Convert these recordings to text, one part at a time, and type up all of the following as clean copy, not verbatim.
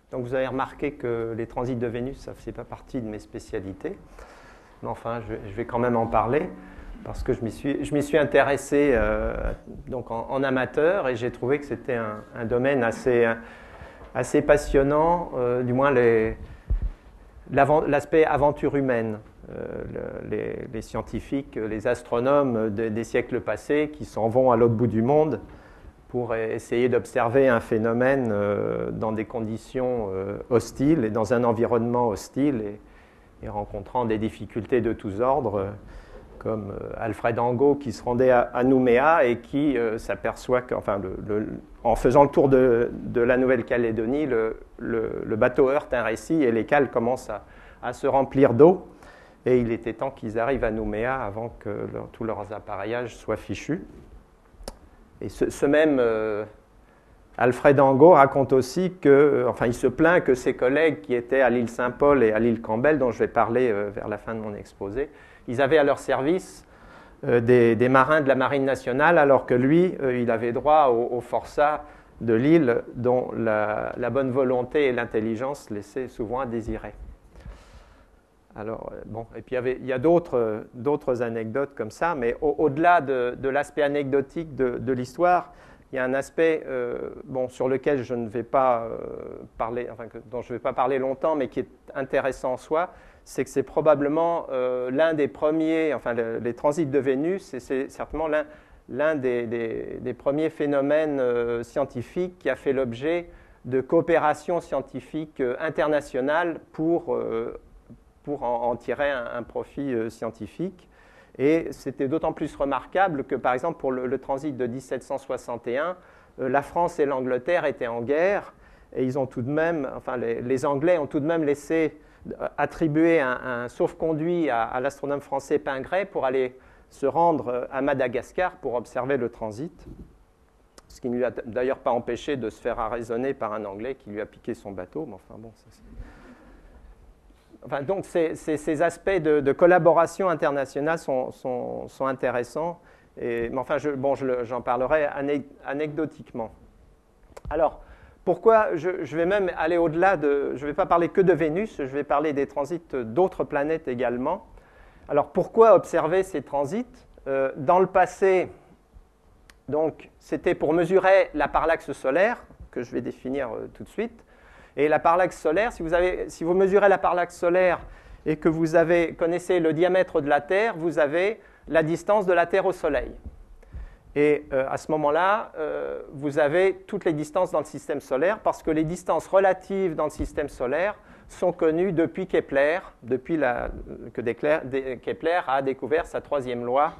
Donc vous avez remarqué que les transits de Vénus, ça ne faisait pas partie de mes spécialités. Mais enfin, je vais quand même en parler parce que je m'y suis intéressé donc en amateur et j'ai trouvé que c'était un domaine assez passionnant, du moins l'aspect aventure humaine. Les scientifiques, les astronomes des siècles passés qui s'en vont à l'autre bout du monde pour essayer d'observer un phénomène dans des conditions hostiles et dans un environnement hostile et rencontrant des difficultés de tous ordres, comme Alfred Angot qui se rendait à Nouméa et qui s'aperçoit qu'enfin, en faisant le tour de la Nouvelle-Calédonie, le bateau heurte un récif et les cales commencent à se remplir d'eau. Et il était temps qu'ils arrivent à Nouméa avant que tous leurs appareillages soient fichus. Et ce même Alfred Angot raconte aussi il se plaint que ses collègues qui étaient à l'île Saint-Paul et à l'île Campbell, dont je vais parler vers la fin de mon exposé, ils avaient à leur service des marins de la Marine nationale, alors que lui, il avait droit au forçat de l'île dont la bonne volonté et l'intelligence laissaient souvent à désirer. Alors, et puis il y a d'autres anecdotes comme ça, mais au-delà de l'aspect anecdotique de l'histoire, il y a un aspect sur lequel je ne vais pas parler, dont je ne vais pas parler longtemps, mais qui est intéressant en soi, c'est que c'est probablement l'un des premiers, les transits de Vénus, et c'est certainement l'un des premiers phénomènes scientifiques qui a fait l'objet de coopération scientifique internationale pour en tirer un profit scientifique. Et c'était d'autant plus remarquable que, par exemple, pour le transit de 1761, la France et l'Angleterre étaient en guerre, et ils ont tout de même, les Anglais ont tout de même attribué un sauf-conduit à l'astronome français Pingré pour aller se rendre à Madagascar pour observer le transit, ce qui ne lui a d'ailleurs pas empêché de se faire arraisonner par un Anglais qui lui a piqué son bateau, mais donc ces aspects de collaboration internationale sont intéressants, mais j'en parlerai anecdotiquement. Alors, pourquoi je vais même aller au-delà je ne vais pas parler que de Vénus, je vais parler des transits d'autres planètes également. Alors, pourquoi observer ces transits ? Dans le passé, donc, c'était pour mesurer la parallaxe solaire, que je vais définir tout de suite. Et la parallaxe solaire, si vous mesurez la parallaxe solaire et que vous connaissez le diamètre de la Terre, vous avez la distance de la Terre au Soleil. Et à ce moment-là, vous avez toutes les distances dans le système solaire parce que les distances relatives dans le système solaire sont connues depuis Kepler, que Kepler a découvert sa troisième loi.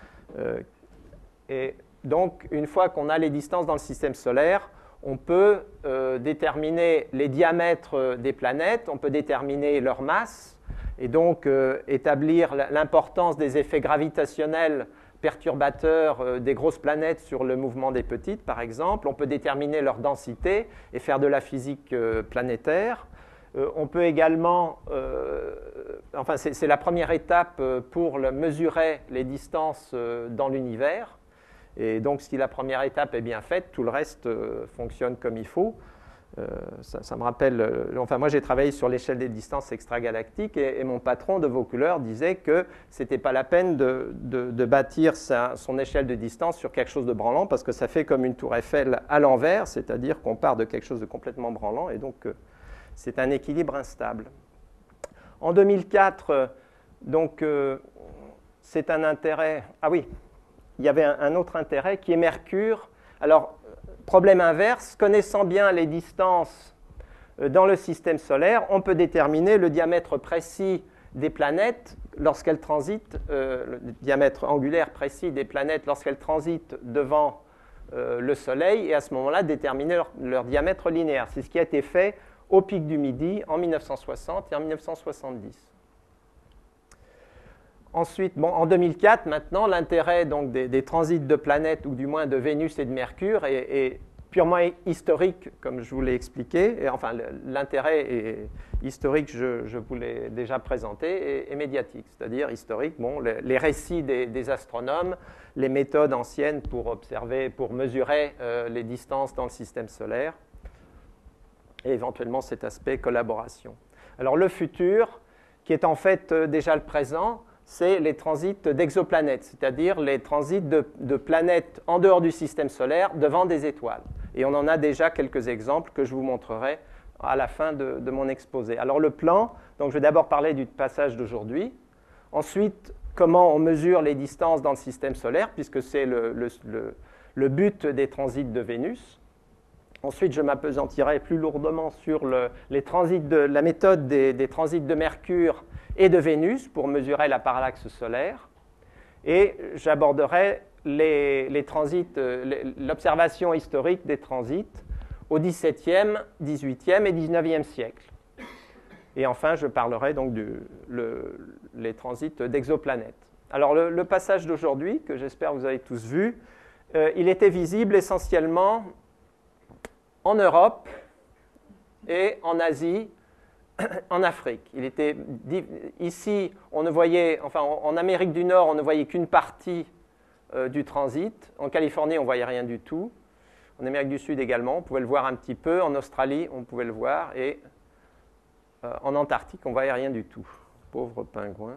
Et donc, une fois qu'on a les distances dans le système solaire, on peut déterminer les diamètres des planètes, on peut déterminer leur masse, et donc établir l'importance des effets gravitationnels perturbateurs des grosses planètes sur le mouvement des petites, par exemple. On peut déterminer leur densité et faire de la physique planétaire. On peut également, c'est la première étape pour mesurer les distances dans l'univers. Et donc, si la première étape est bien faite, tout le reste fonctionne comme il faut. Ça me rappelle... moi, j'ai travaillé sur l'échelle des distances extragalactiques et mon patron de Vaucouleurs disait que ce n'était pas la peine de bâtir son échelle de distance sur quelque chose de branlant parce que ça fait comme une tour Eiffel à l'envers, c'est-à-dire qu'on part de quelque chose de complètement branlant et donc c'est un équilibre instable. En 2004, c'est un intérêt... Ah oui, il y avait un autre intérêt qui est Mercure. Alors, problème inverse, connaissant bien les distances dans le système solaire, on peut déterminer le diamètre précis des planètes lorsqu'elles transitent, le diamètre angulaire précis des planètes lorsqu'elles transitent devant le Soleil, et à ce moment-là, déterminer leur diamètre linéaire. C'est ce qui a été fait au pic du Midi en 1960 et en 1970. Ensuite, en 2004, maintenant, l'intérêt donc, des transits de planètes, ou du moins de Vénus et de Mercure, est purement historique, comme je vous l'ai expliqué. Et, l'intérêt historique, je vous l'ai déjà présenté, et médiatique. C'est-à-dire historique, les récits des astronomes, les méthodes anciennes pour mesurer les distances dans le système solaire. et éventuellement cet aspect collaboration. Alors le futur, qui est en fait déjà le présent, c'est les transits d'exoplanètes, c'est-à-dire les transits de planètes en dehors du système solaire devant des étoiles. Et on en a déjà quelques exemples que je vous montrerai à la fin de mon exposé. Alors le plan, donc je vais d'abord parler du passage d'aujourd'hui. Ensuite, comment on mesure les distances dans le système solaire, puisque c'est le but des transits de Vénus. Ensuite, je m'appesantirai plus lourdement sur la méthode des transits de Mercure et de Vénus pour mesurer la parallaxe solaire. Et j'aborderai l'observation historique des transits au XVIIe, XVIIIe et XIXe siècle. Et enfin, je parlerai donc les transits d'exoplanètes. Alors, le passage d'aujourd'hui, que j'espère vous avez tous vu, il était visible essentiellement en Europe et en Asie, en Afrique. Il était ici, on ne voyait, enfin en Amérique du Nord, on ne voyait qu'une partie du transit. En Californie, on ne voyait rien du tout. En Amérique du Sud également, on pouvait le voir un petit peu. En Australie, on pouvait le voir. Et en Antarctique, on ne voyait rien du tout. Pauvre pingouin.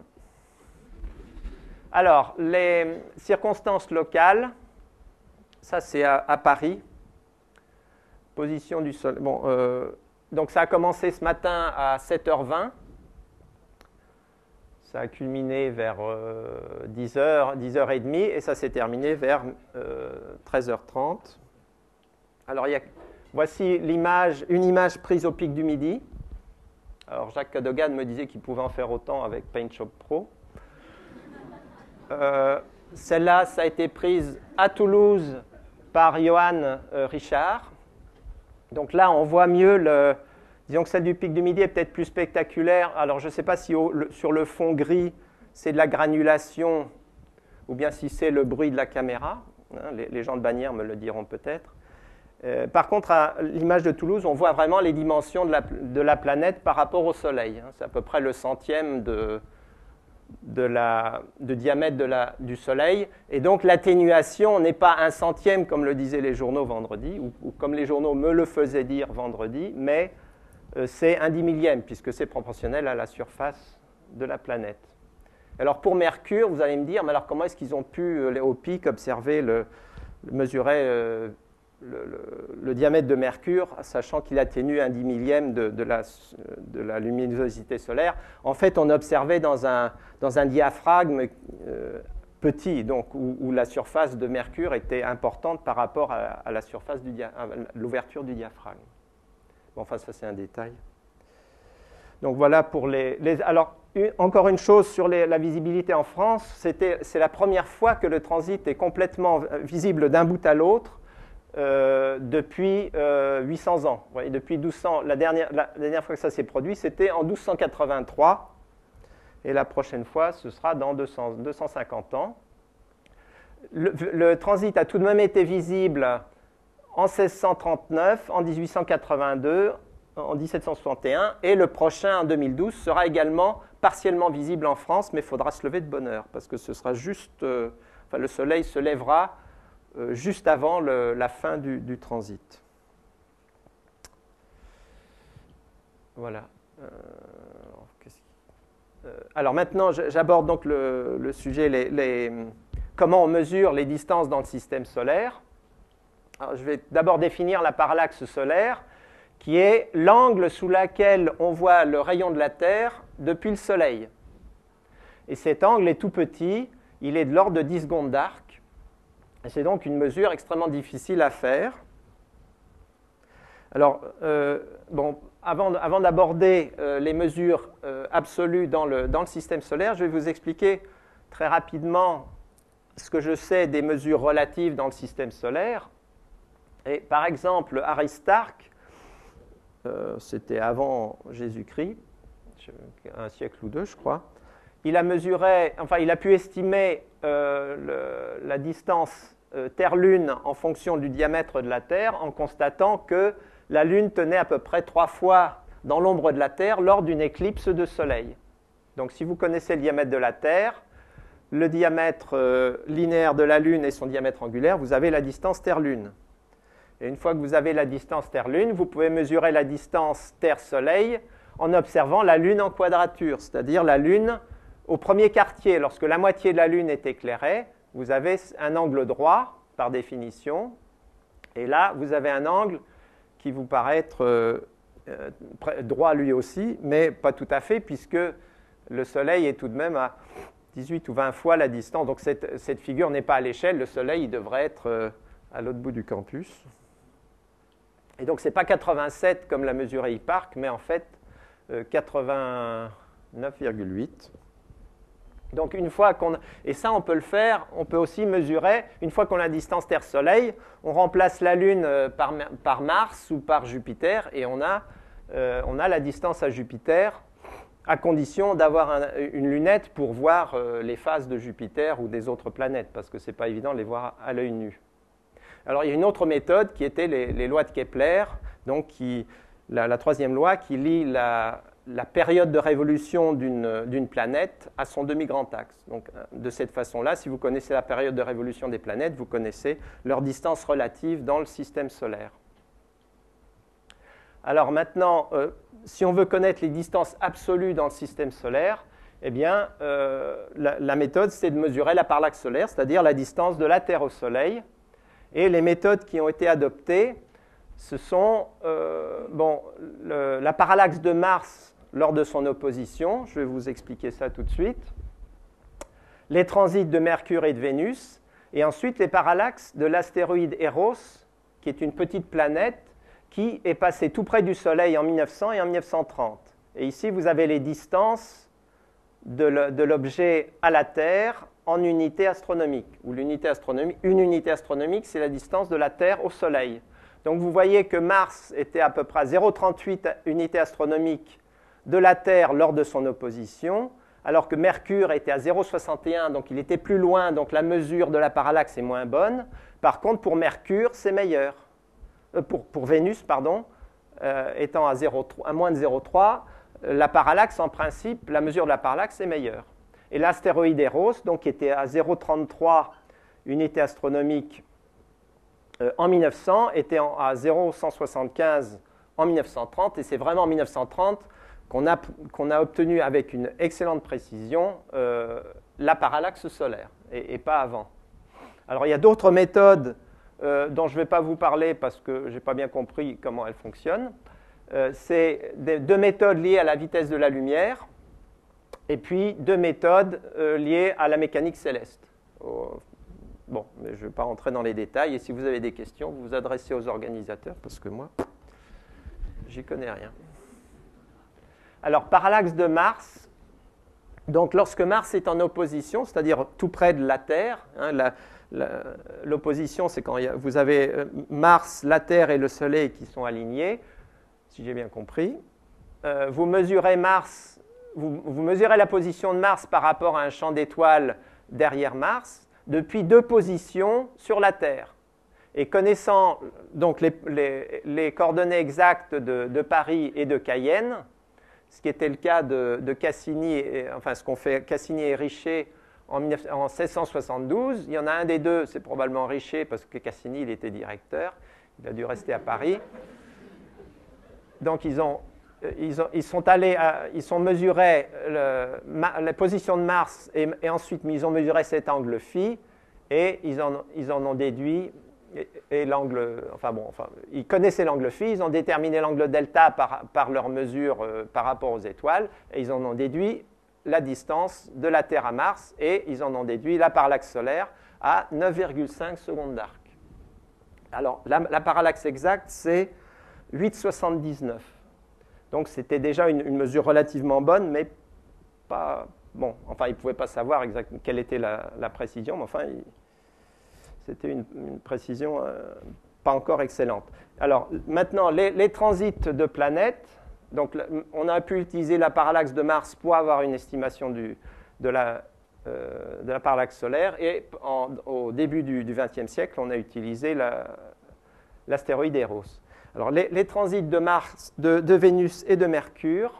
Alors, les circonstances locales, ça c'est à Paris. Position du Soleil. Bon, donc ça a commencé ce matin à 7h20. Ça a culminé vers 10h, 10h30 et ça s'est terminé vers 13h30. Alors voici une image prise au pic du Midi. Alors Jacques Cadogan me disait qu'il pouvait en faire autant avec PaintShop Pro. Celle-là, ça a été prise à Toulouse par Johan Richard. Donc là, on voit mieux, disons que celle du pic du Midi est peut-être plus spectaculaire. Alors, je ne sais pas si sur le fond gris, c'est de la granulation ou bien si c'est le bruit de la caméra. Les gens de Bagnères me le diront peut-être. Par contre, à l'image de Toulouse, on voit vraiment les dimensions de la planète par rapport au Soleil. C'est à peu près le centième de diamètre du Soleil. Et donc l'atténuation n'est pas un centième comme le disaient les journaux vendredi, ou comme les journaux me le faisaient dire vendredi, mais c'est un 10 millième, puisque c'est proportionnel à la surface de la planète. Alors pour Mercure, vous allez me dire, mais alors comment est-ce qu'ils ont pu, au pic, mesurer le diamètre de Mercure, sachant qu'il atténue un 10 millième de la luminosité solaire. En fait, on observait dans un diaphragme petit, donc, où la surface de Mercure était importante par rapport à la surface à l'ouverture du diaphragme. Bon, enfin, ça, c'est un détail. Donc, voilà pour alors, encore une chose sur la visibilité en France, c'est la première fois que le transit est complètement visible d'un bout à l'autre, depuis 800 ans. Vous voyez, depuis 1200, la dernière fois que ça s'est produit, c'était en 1283. Et la prochaine fois, ce sera dans 250 ans. Le transit a tout de même été visible en 1639, en 1882, en 1761, et le prochain, en 2012, sera également partiellement visible en France, mais il faudra se lever de bonne heure, parce que ce sera juste... le Soleil se lèvera juste avant la fin du transit. Voilà. Alors maintenant, j'aborde donc le sujet, comment on mesure les distances dans le système solaire. Alors, je vais d'abord définir la parallaxe solaire, qui est l'angle sous lequel on voit le rayon de la Terre depuis le Soleil. Et cet angle est tout petit, il est de l'ordre de 10 secondes d'arc. C'est donc une mesure extrêmement difficile à faire. Alors, avant d'aborder les mesures absolues dans le système solaire, je vais vous expliquer très rapidement ce que je sais des mesures relatives dans le système solaire. Et par exemple, Aristarque, c'était avant Jésus-Christ, un siècle ou deux, je crois, il a pu estimer la distance Terre-Lune en fonction du diamètre de la Terre en constatant que la Lune tenait à peu près 3 fois dans l'ombre de la Terre lors d'une éclipse de Soleil. Donc si vous connaissez le diamètre de la Terre, le diamètre linéaire de la Lune et son diamètre angulaire, vous avez la distance Terre-Lune. Et une fois que vous avez la distance Terre-Lune, vous pouvez mesurer la distance Terre-Soleil en observant la Lune en quadrature, c'est-à-dire la Lune au premier quartier. Lorsque la moitié de la Lune est éclairée, vous avez un angle droit, par définition, et là, vous avez un angle qui vous paraît être droit lui aussi, mais pas tout à fait, puisque le Soleil est tout de même à 18 ou 20 fois la distance. Donc cette figure n'est pas à l'échelle, le Soleil il devrait être à l'autre bout du campus. Et donc ce n'est pas 87 comme l'a mesuré IPARC, mais en fait 89,8. Donc une fois qu'on... Et ça, on peut le faire, on peut aussi mesurer, une fois qu'on a la distance Terre-Soleil, on remplace la Lune par Mars ou par Jupiter, et on a la distance à Jupiter, à condition d'avoir une lunette pour voir les phases de Jupiter ou des autres planètes, parce que ce n'est pas évident de les voir à l'œil nu. Alors il y a une autre méthode qui était les lois de Kepler, donc la troisième loi qui lie la période de révolution d'une planète à son demi-grand axe. Donc, de cette façon-là, si vous connaissez la période de révolution des planètes, vous connaissez leur distance relative dans le système solaire. Alors maintenant, si on veut connaître les distances absolues dans le système solaire, eh bien, la méthode, c'est de mesurer la parallaxe solaire, c'est-à-dire la distance de la Terre au Soleil. Et les méthodes qui ont été adoptées, ce sont la parallaxe de Mars lors de son opposition, je vais vous expliquer ça tout de suite, les transits de Mercure et de Vénus, et ensuite les parallaxes de l'astéroïde Eros, qui est une petite planète qui est passée tout près du Soleil en 1900 et en 1930. Et ici, vous avez les distances de l'objet à la Terre en unité astronomique. Une unité astronomique, c'est la distance de la Terre au Soleil. Donc vous voyez que Mars était à peu près à 0,38 unités astronomiques de la Terre lors de son opposition, alors que Mercure était à 0,61, donc il était plus loin, donc la mesure de la parallaxe est moins bonne. Par contre, pour Mercure, c'est meilleur. Pour Vénus, pardon, étant à moins de 0,3, la parallaxe, en principe, la mesure de la parallaxe est meilleure. Et l'astéroïde Eros, donc, qui était à 0,33 unités astronomiques en 1900, était à 0,175 en 1930, et c'est vraiment en 1930 qu'on a obtenu avec une excellente précision la parallaxe solaire, et pas avant. Alors il y a d'autres méthodes dont je ne vais pas vous parler parce que je n'ai pas bien compris comment elles fonctionnent. C'est deux méthodes liées à la vitesse de la lumière, et puis deux méthodes liées à la mécanique céleste. Bon, mais je ne vais pas rentrer dans les détails, et si vous avez des questions, vous vous adressez aux organisateurs, parce que moi, j'y connais rien. Alors, parallaxe de Mars, donc lorsque Mars est en opposition, c'est-à-dire tout près de la Terre, hein, l'opposition c'est quand vous avez Mars, la Terre et le Soleil qui sont alignés, si j'ai bien compris, vous mesurez Mars, vous mesurez la position de Mars par rapport à un champ d'étoiles derrière Mars, depuis deux positions sur la Terre. Et connaissant donc les coordonnées exactes de Paris et de Cayenne, ce qui était le cas de Cassini, enfin ce qu'ont fait Cassini et Richer en 1672. Il y en a un des deux, c'est probablement Richer, parce que Cassini, il était directeur, il a dû rester à Paris. Donc ils ont mesuré la position de Mars et ensuite ils ont mesuré cet angle phi et ils en ont déduit ils connaissaient l'angle phi, ils ont déterminé l'angle delta par leur mesure par rapport aux étoiles, et ils en ont déduit la distance de la Terre à Mars, et ils en ont déduit la parallaxe solaire à 9,5 secondes d'arc. Alors, la parallaxe exacte, c'est 8,79. Donc, c'était déjà une mesure relativement bonne, mais pas... Bon, enfin, ils ne pouvaient pas savoir exactement quelle était la précision, mais enfin... C'était une précision pas encore excellente. Alors maintenant, les transits de planètes, donc on a pu utiliser la parallaxe de Mars pour avoir une estimation de la parallaxe solaire, et au début du XXe siècle, on a utilisé l'astéroïde Eros. Alors les transits de Mars, de Vénus et de Mercure,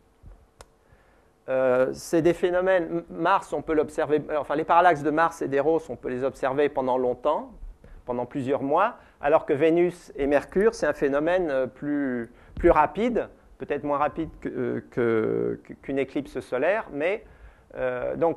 c'est des phénomènes, Mars, on peut l'observer, enfin les parallaxes de Mars et d'Eros, on peut les observer pendant longtemps. pendant plusieurs mois, alors que Vénus et Mercure, c'est un phénomène plus rapide, peut-être moins rapide qu'une éclipse solaire, mais donc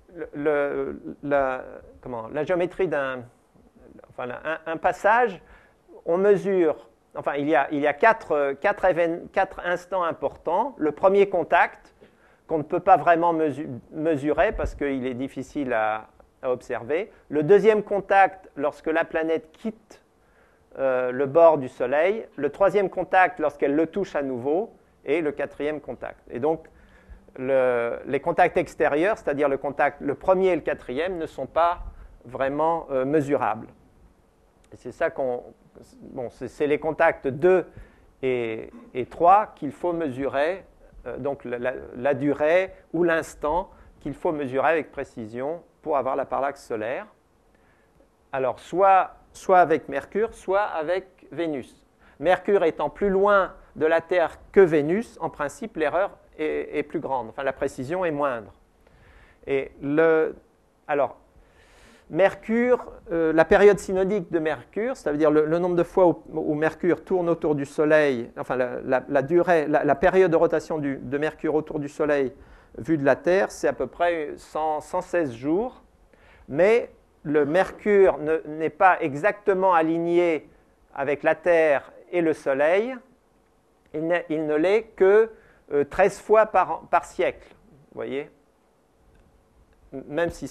la géométrie un passage, on mesure, enfin il y a quatre instants importants. Le premier contact, qu'on ne peut pas vraiment mesurer parce qu'il est difficile à observer. Le deuxième contact, lorsque la planète quitte le bord du Soleil. Le troisième contact, lorsqu'elle le touche à nouveau. Et le quatrième contact. Et donc, les contacts extérieurs, c'est-à-dire le premier et le quatrième, ne sont pas vraiment mesurables. Et c'est ça c'est les contacts 2 et 3 qu'il faut mesurer, donc la durée ou l'instant qu'il faut mesurer avec précision pour avoir la parallaxe solaire. Alors, soit avec Mercure, soit avec Vénus. Mercure étant plus loin de la Terre que Vénus, en principe, l'erreur est plus grande, enfin la précision est moindre. Et alors, Mercure, la période synodique de Mercure, c'est-à-dire le nombre de fois où Mercure tourne autour du Soleil, enfin la période de rotation de Mercure autour du Soleil vue de la Terre, c'est à peu près 116 jours, mais le Mercure n'est pas exactement aligné avec la Terre et le Soleil. Il ne l'est que 13 fois par siècle, vous voyez. Même si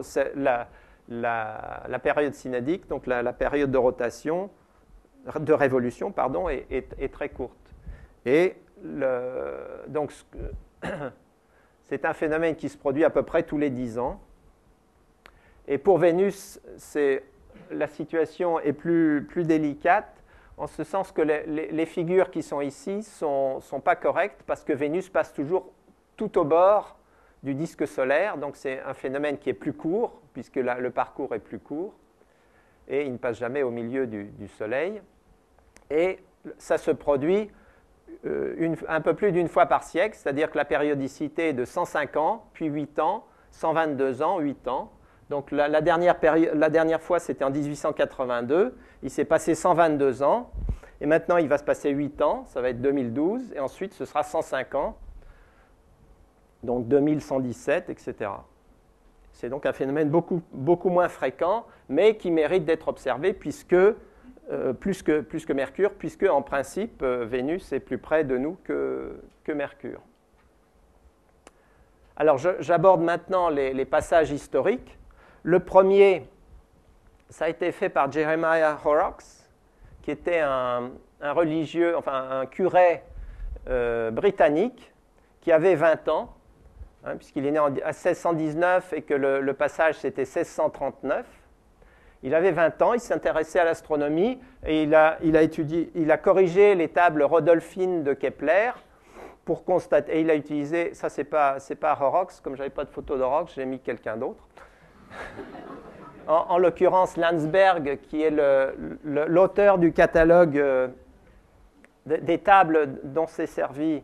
la période synodique, donc la période de rotation, de révolution, pardon, est très courte. Et donc, c'est un phénomène qui se produit à peu près tous les 10 ans. Et pour Vénus, la situation est plus délicate, en ce sens que les figures qui sont ici ne sont pas correctes, parce que Vénus passe toujours tout au bord du disque solaire, donc c'est un phénomène qui est plus court, puisque le parcours est plus court, et il ne passe jamais au milieu du Soleil. Et ça se produit un peu plus d'une fois par siècle, c'est-à-dire que la périodicité est de 105 ans, puis 8 ans, 122 ans, 8 ans. Donc la dernière fois, c'était en 1882. Il s'est passé 122 ans. Et maintenant, il va se passer 8 ans. Ça va être 2012. Et ensuite, ce sera 105 ans. Donc 2117, etc. C'est donc un phénomène beaucoup moins fréquent, mais qui mérite d'être observé plus que Mercure, puisque en principe, Vénus est plus près de nous que Mercure. Alors, j'aborde maintenant les passages historiques. Le premier, ça a été fait par Jeremiah Horrocks, qui était un religieux, enfin un curé britannique, qui avait 20 ans, puisqu'il est né en 1619 et que le passage c'était 1639. Il avait 20 ans, il s'intéressait à l'astronomie et il a corrigé les tables rodolphines de Kepler pour constater. Et il a utilisé, ça c'est pas Horrocks, comme je n'avais pas de photo d'Horrocks, j'ai mis quelqu'un d'autre. En l'occurrence, Landsberg, qui est l'auteur du catalogue des tables dont s'est servi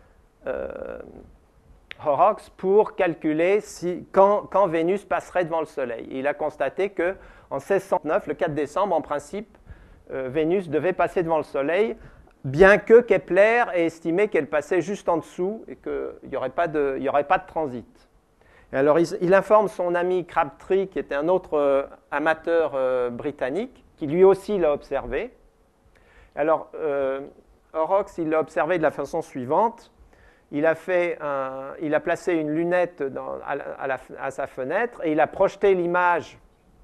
Horrocks pour calculer quand Vénus passerait devant le Soleil. Et il a constaté qu'en 1609, le 4 décembre, en principe, Vénus devait passer devant le Soleil, bien que Kepler ait estimé qu'elle passait juste en dessous et qu'il n'y aurait pas de transit. Et alors, il informe son ami Crabtree, qui était un autre amateur britannique, qui lui aussi l'a observé. Alors, Horrocks, il l'a observé de la façon suivante. Il a placé une lunette à sa fenêtre et il a projeté l'image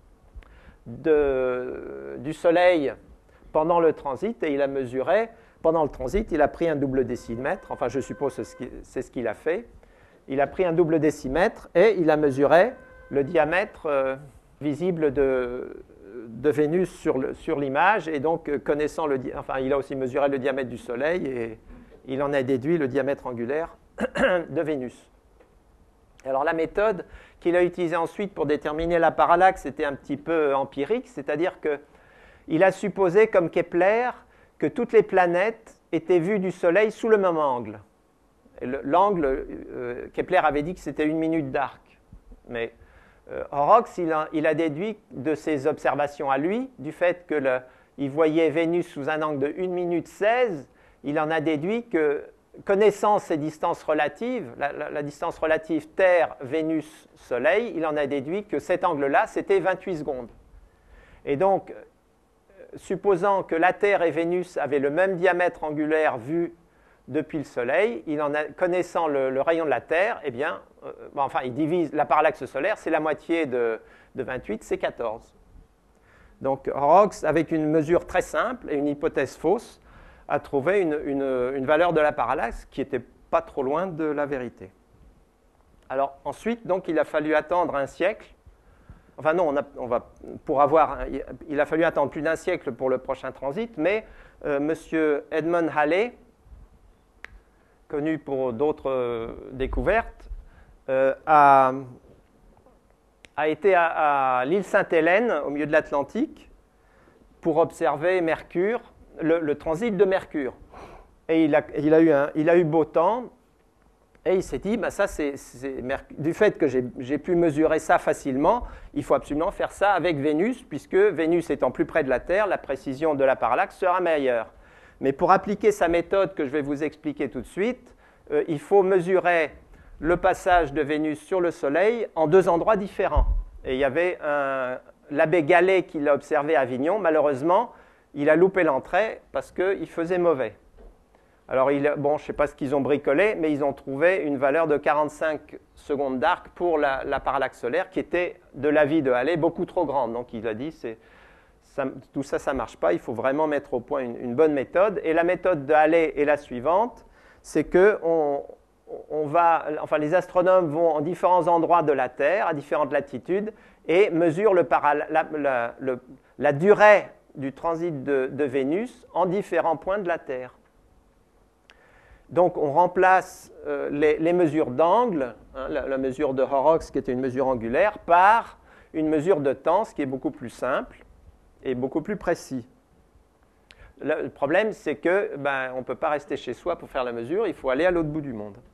du Soleil pendant le transit et il a mesuré. Pendant le transit, il a pris un double décimètre. Enfin, je suppose que c'est ce qu'il a fait. Il a pris un double décimètre et il a mesuré le diamètre visible de Vénus sur l'image. Et donc, il a aussi mesuré le diamètre du Soleil et il en a déduit le diamètre angulaire de Vénus. Alors, la méthode qu'il a utilisée ensuite pour déterminer la parallaxe était un petit peu empirique, c'est-à-dire qu'il a supposé, comme Kepler, que toutes les planètes étaient vues du Soleil sous le même angle. L'angle, Kepler avait dit que c'était 1 minute d'arc. Mais Horrocks, il a déduit de ses observations à lui, du fait qu'il voyait Vénus sous un angle de 1 minute 16, il en a déduit que, connaissant ces distances relatives, la distance relative Terre, Vénus, Soleil, il en a déduit que cet angle-là, c'était 28 secondes. Et donc, supposant que la Terre et Vénus avaient le même diamètre angulaire vu depuis le Soleil, connaissant le rayon de la Terre, eh bien, il divise la parallaxe solaire, c'est la moitié de 28, c'est 14. Donc Horrocks, avec une mesure très simple et une hypothèse fausse, a trouvé une valeur de la parallaxe qui n'était pas trop loin de la vérité. Alors ensuite, donc, il a fallu attendre un siècle. Enfin non, il a fallu attendre plus d'1 siècle pour le prochain transit, mais M. Edmund Halley, connu pour d'autres découvertes, a été à l'île Sainte-Hélène, au milieu de l'Atlantique, pour observer Mercure, le transit de Mercure. Et il a eu beau temps, et il s'est dit, ça, du fait que j'ai pu mesurer ça facilement, il faut absolument faire ça avec Vénus, puisque Vénus étant plus près de la Terre, la précision de la parallaxe sera meilleure. Mais pour appliquer sa méthode que je vais vous expliquer tout de suite, il faut mesurer le passage de Vénus sur le Soleil en 2 endroits différents. Et il y avait l'abbé Gallet qui l'a observé à Avignon. Malheureusement, il a loupé l'entrée parce qu'il faisait mauvais. Alors, je ne sais pas ce qu'ils ont bricolé, mais ils ont trouvé une valeur de 45 secondes d'arc pour la parallaxe solaire qui était, de l'avis de Halley, beaucoup trop grande. Donc, il a dit, tout ça, ça ne marche pas, il faut vraiment mettre au point une bonne méthode. Et la méthode de Halley est la suivante, c'est que les astronomes vont en différents endroits de la Terre, à différentes latitudes, et mesurent la durée du transit de Vénus en différents points de la Terre. Donc, on remplace les mesures d'angle, la mesure de Horrocks, qui était une mesure angulaire, par une mesure de temps, ce qui est beaucoup plus simple et beaucoup plus précis. Le problème, c'est qu'on ne peut pas rester chez soi pour faire la mesure, il faut aller à l'autre bout du monde.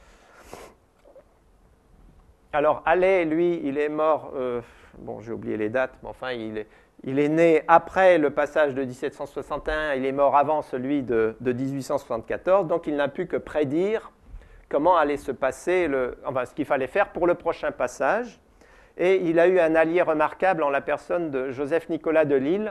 Alors, Halley, lui, il est mort, j'ai oublié les dates, mais enfin, il est né après le passage de 1761, il est mort avant celui de 1874, donc il n'a pu que prédire comment allait se passer, ce qu'il fallait faire pour le prochain passage. Et il a eu un allié remarquable en la personne de Joseph-Nicolas de Lisle,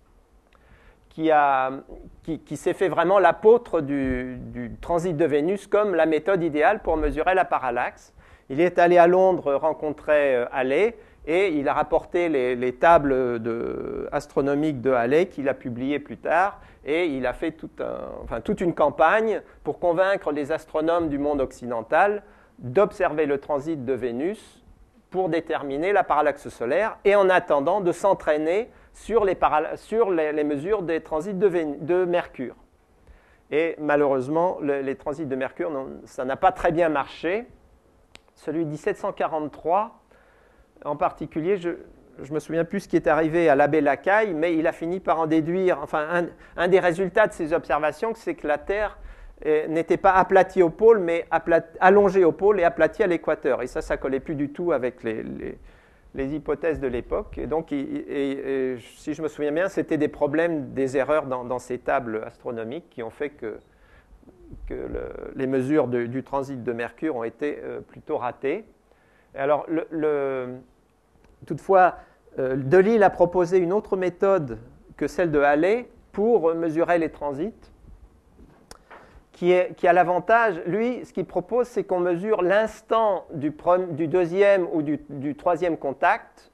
qui s'est fait vraiment l'apôtre du transit de Vénus comme la méthode idéale pour mesurer la parallaxe. Il est allé à Londres rencontrer Halley et il a rapporté les tables astronomiques de Halley qu'il a publiées plus tard et il a fait toute une campagne pour convaincre les astronomes du monde occidental d'observer le transit de Vénus pour déterminer la parallaxe solaire et en attendant de s'entraîner sur les mesures des transits de Mercure. Et malheureusement, les transits de Mercure, ça n'a pas très bien marché. Celui de 1743, en particulier, je ne me souviens plus ce qui est arrivé à l'abbé Lacaille, mais il a fini par en déduire, un des résultats de ses observations, c'est que la Terre n'était pas aplatie au pôle, mais allongée au pôle et aplatie à l'équateur. Et ça ne collait plus du tout avec les hypothèses de l'époque. Et donc, si je me souviens bien, c'était des problèmes, des erreurs dans ces tables astronomiques qui ont fait que les mesures du transit de Mercure ont été plutôt ratées. Alors, toutefois, de Lisle a proposé une autre méthode que celle de Halley pour mesurer les transits, qui a l'avantage, lui, ce qu'il propose, c'est qu'on mesure l'instant du deuxième ou du troisième contact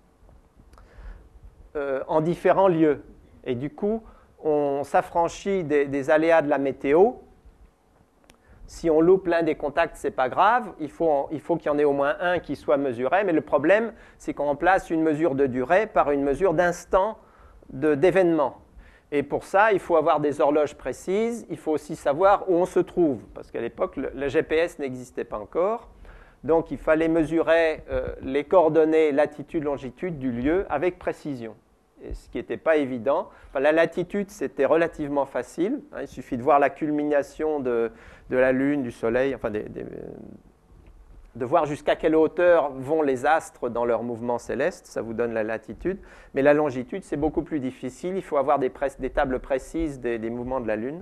en différents lieux. Et du coup, on s'affranchit des aléas de la météo. Si on loupe l'un des contacts, ce n'est pas grave, il faut qu'il y en ait au moins un qui soit mesuré, mais le problème, c'est qu'on remplace une mesure de durée par une mesure d'instant d'événement. Et pour ça, il faut avoir des horloges précises, il faut aussi savoir où on se trouve, parce qu'à l'époque, le GPS n'existait pas encore. Donc, il fallait mesurer les coordonnées latitude, longitude du lieu avec précision. Et ce qui n'était pas évident. La latitude, c'était relativement facile. Il suffit de voir la culmination de la Lune, du Soleil, de voir jusqu'à quelle hauteur vont les astres dans leur mouvement céleste, ça vous donne la latitude, mais la longitude, c'est beaucoup plus difficile, il faut avoir des tables précises des mouvements de la Lune.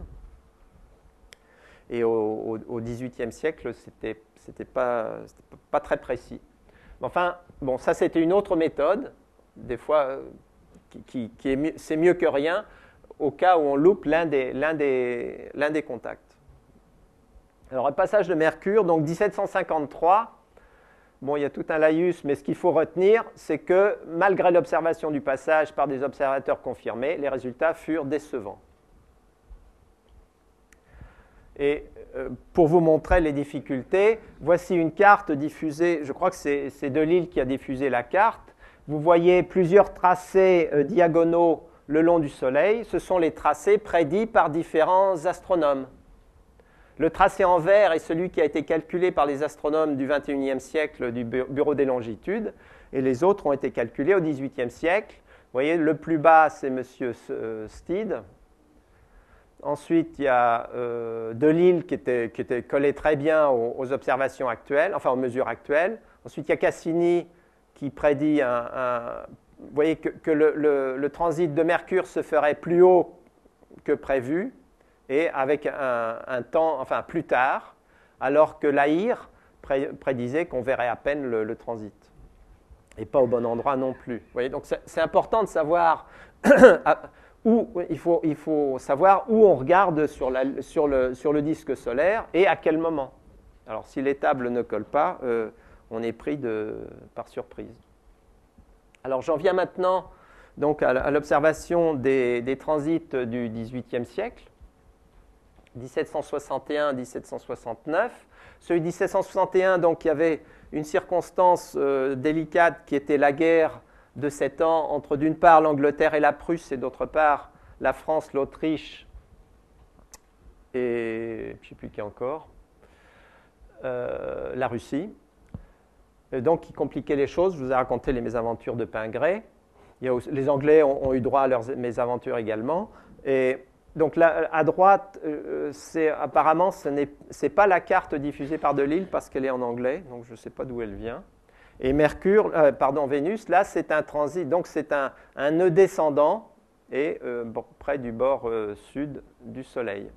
Et au XVIIIe siècle, c'était pas très précis. Enfin, bon, ça c'était une autre méthode, des fois, c'est mieux que rien, au cas où on loupe l'un des contacts. Alors, le passage de Mercure, donc 1753, bon, il y a tout un laïus, mais ce qu'il faut retenir, c'est que malgré l'observation du passage par des observateurs confirmés, les résultats furent décevants. Et pour vous montrer les difficultés, voici une carte diffusée, je crois que c'est Delisle qui a diffusé la carte. Vous voyez plusieurs tracés diagonaux le long du Soleil. Ce sont les tracés prédits par différents astronomes. Le tracé en vert est celui qui a été calculé par les astronomes du XXIe siècle du Bureau des longitudes, et les autres ont été calculés au XVIIIe siècle. Vous voyez, le plus bas, c'est M. Steed. Ensuite, il y a Delisle qui était collé très bien aux observations actuelles, enfin aux mesures actuelles. Ensuite, il y a Cassini qui prédit vous voyez que le transit de Mercure se ferait plus haut que prévu, et avec un temps, enfin plus tard, alors que Laïr prédisait qu'on verrait à peine le transit. Et pas au bon endroit non plus. Vous voyez, donc c'est important de savoir il faut savoir où on regarde sur le disque solaire et à quel moment. Alors si les tables ne collent pas, on est pris par surprise. Alors j'en viens maintenant donc, à l'observation des transits du XVIIIe siècle. 1761-1769. Celui de 1761, donc, il y avait une circonstance délicate qui était la guerre de 7 ans entre, d'une part, l'Angleterre et la Prusse, et d'autre part, la France, l'Autriche, et je ne sais plus qui encore, la Russie. Et donc, qui compliquait les choses. Je vous ai raconté les mésaventures de Pingré. Les Anglais ont eu droit à leurs mésaventures également. Et donc là, à droite, apparemment, ce n'est pas la carte diffusée par Delisle parce qu'elle est en anglais, donc je ne sais pas d'où elle vient. Et Vénus, là, c'est un transit, donc c'est un nœud descendant et près du bord sud du Soleil.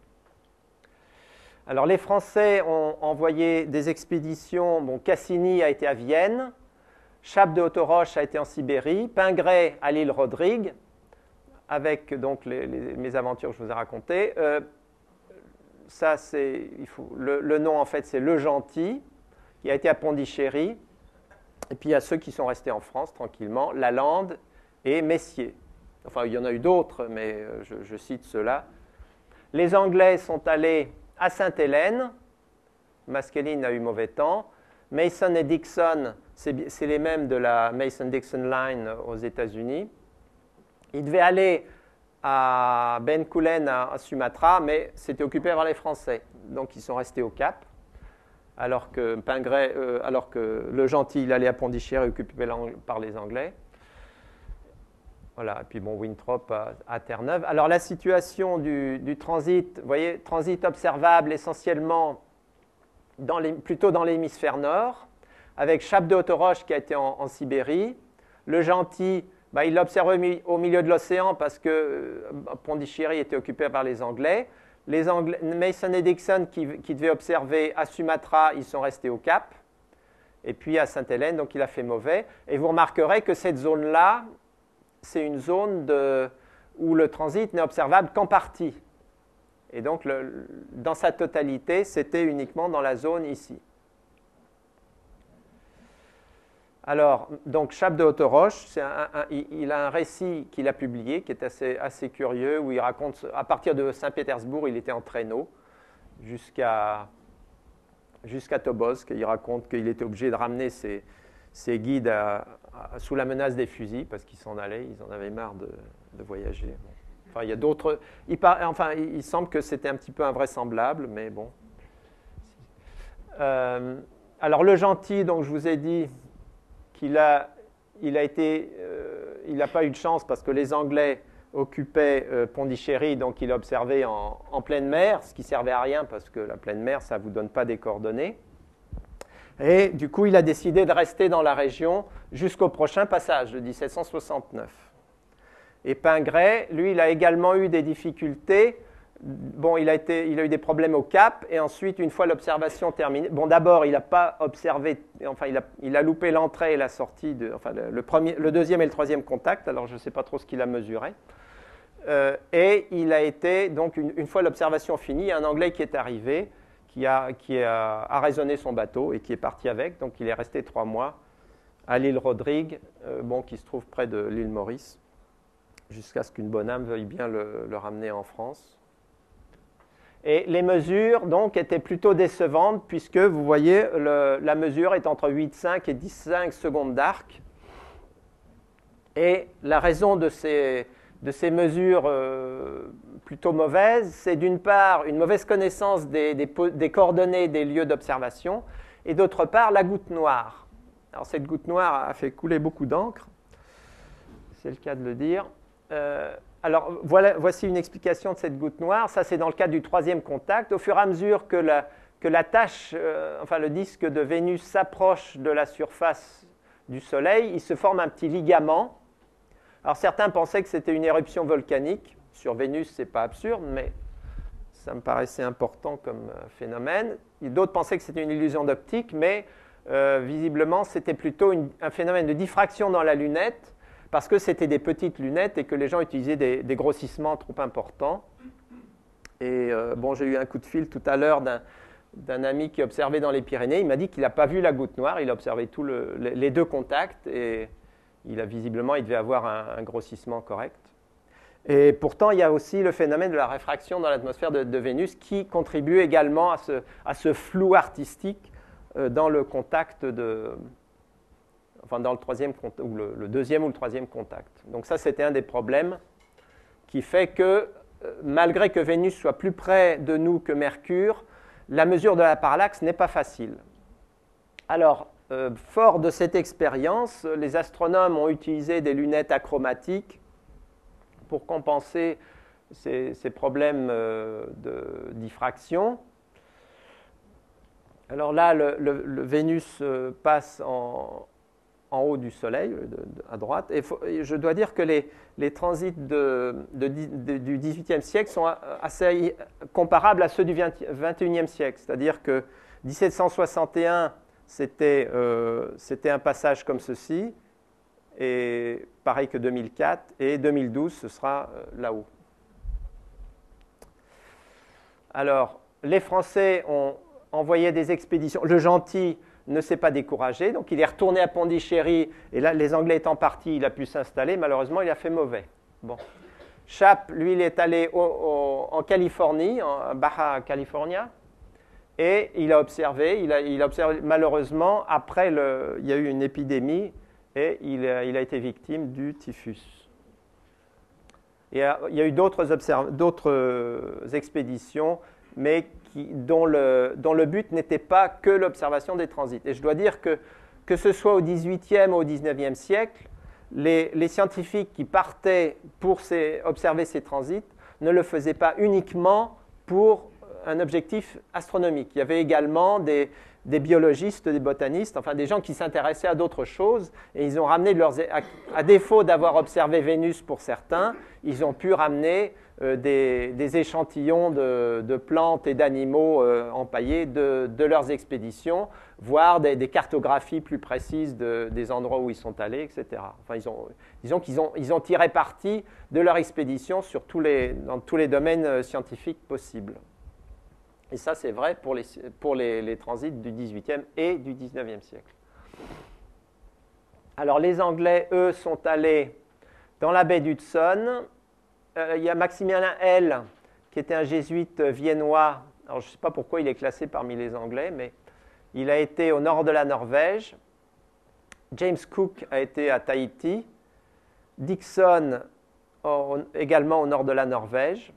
Alors les Français ont envoyé des expéditions. Bon, Cassini a été à Vienne, Chappe de Hautoroche a été en Sibérie, Pingré à l'île Rodrigue, avec donc les mésaventures que je vous ai racontées. Ça, le nom, en fait, c'est Le Gentil, qui a été à Pondichéry. Et puis, il y a ceux qui sont restés en France, tranquillement, Lalande et Messier. Enfin, il y en a eu d'autres, mais je cite ceux-là. Les Anglais sont allés à Sainte-Hélène. Maskelyne a eu mauvais temps. Mason et Dixon, c'est les mêmes de la Mason-Dixon Line aux États-Unis. Ils devaient aller à Bencoolen, à Sumatra, mais c'était occupé par les Français. Donc, ils sont restés au Cap, alors que Le Gentil, il allait à Pondichéry, occupé par les Anglais. Voilà, et puis bon, Winthrop à Terre-Neuve. Alors, la situation du transit, vous voyez, transit observable essentiellement plutôt dans l'hémisphère nord, avec Chappe de Hautoroche qui a été en Sibérie. Le Gentil, il l'observe au milieu de l'océan parce que Pondichéry était occupé par les Anglais. Mason et Dixon qui devaient observer à Sumatra, ils sont restés au Cap. Et puis à Sainte-Hélène, donc il a fait mauvais. Et vous remarquerez que cette zone-là, c'est une zone où le transit n'est observable qu'en partie. Et donc, dans sa totalité, c'était uniquement dans la zone ici. Alors, donc, Chappe de Hautoroche, il a un récit qu'il a publié qui est assez curieux, où il raconte, à partir de Saint-Pétersbourg, il était en traîneau jusqu'à Tobolsk. Il raconte qu'il était obligé de ramener ses guides sous la menace des fusils, parce qu'ils s'en allaient, ils en avaient marre de voyager. Bon. Enfin, il y a d'autres. Il semble que c'était un petit peu invraisemblable, mais bon. Alors, Le Gentil, donc je vous ai dit qu'il n'a pas eu de chance parce que les Anglais occupaient Pondichéry, donc il a observé en pleine mer, ce qui ne servait à rien parce que la pleine mer, ça ne vous donne pas des coordonnées. Et du coup, il a décidé de rester dans la région jusqu'au prochain passage de 1769. Et Pingré, lui, il a également eu des difficultés. Bon, il a eu des problèmes au Cap, et ensuite, une fois l'observation terminée, bon, d'abord, il n'a pas observé, enfin, il a loupé l'entrée et la sortie, le deuxième et le troisième contact, alors je ne sais pas trop ce qu'il a mesuré. Et il a été, donc, une fois l'observation finie, il y a un Anglais qui est arrivé, qui a raisonné son bateau et qui est parti avec, donc il est resté 3 mois à l'île Rodrigue, qui se trouve près de l'île Maurice, jusqu'à ce qu'une bonne âme veuille bien le ramener en France. Et les mesures, donc, étaient plutôt décevantes, puisque, vous voyez, la mesure est entre 8,5 et 10,5 secondes d'arc. Et la raison de ces mesures plutôt mauvaises, c'est d'une part une mauvaise connaissance des coordonnées des lieux d'observation, et d'autre part la goutte noire. Alors, cette goutte noire a fait couler beaucoup d'encre, c'est le cas de le dire. Alors, voici une explication de cette goutte noire. Ça, c'est dans le cadre du troisième contact. Au fur et à mesure que la tache, le disque de Vénus s'approche de la surface du Soleil, il se forme un petit ligament. Alors, certains pensaient que c'était une éruption volcanique. Sur Vénus, ce n'est pas absurde, mais ça me paraissait important comme phénomène. D'autres pensaient que c'était une illusion d'optique, mais visiblement, c'était plutôt un phénomène de diffraction dans la lunette, parce que c'était des petites lunettes et que les gens utilisaient des grossissements trop importants. Et j'ai eu un coup de fil tout à l'heure d'un ami qui observait dans les Pyrénées. Il m'a dit qu'il n'a pas vu la goutte noire, il a observé les deux contacts et il devait avoir un grossissement correct. Et pourtant, il y a aussi le phénomène de la réfraction dans l'atmosphère de Vénus qui contribue également à ce flou artistique dans le contact dans le troisième ou le deuxième ou le troisième contact. Donc ça, c'était un des problèmes qui fait que, malgré que Vénus soit plus près de nous que Mercure, la mesure de la parallaxe n'est pas facile. Alors, fort de cette expérience, les astronomes ont utilisé des lunettes achromatiques pour compenser ces problèmes de diffraction. Alors là, le Vénus passe en haut du Soleil, à droite. Et je dois dire que les transits du XVIIIe siècle sont assez comparables à ceux du XXIe siècle. C'est-à-dire que 1761, c'était un passage comme ceci, et pareil que 2004, et 2012, ce sera là-haut. Alors, les Français ont envoyé des expéditions. Le Gentil ne s'est pas découragé, donc il est retourné à Pondichéry, et là, les Anglais étant partis, il a pu s'installer. Malheureusement, il a fait mauvais. Bon. Chappe, lui, il est allé en Californie, en Baja California, et il a observé. Il a observé, malheureusement, après, il y a eu une épidémie, et il a été victime du typhus. Et il y a eu d'autres expéditions, mais dont le but n'était pas que l'observation des transits. Et je dois dire que ce soit au XVIIIe ou au XIXe siècle, les scientifiques qui partaient pour observer ces transits ne le faisaient pas uniquement pour un objectif astronomique. Il y avait également des biologistes, des botanistes, enfin des gens qui s'intéressaient à d'autres choses, et ils ont ramené à défaut d'avoir observé Vénus pour certains, ils ont pu ramener des échantillons de plantes et d'animaux empaillés de leurs expéditions, voire des cartographies plus précises des endroits où ils sont allés, etc. Enfin, disons qu'ils ont tiré parti de leur expédition dans tous les domaines scientifiques possibles. Et ça, c'est vrai pour les transits du XVIIIe et du XIXe siècle. Alors, les Anglais, eux, sont allés dans la baie d'Hudson. Il y a Maximilien L, qui était un jésuite viennois. Alors, je ne sais pas pourquoi il est classé parmi les Anglais, mais il a été au nord de la Norvège. James Cook a été à Tahiti. Dixon, également au nord de la Norvège.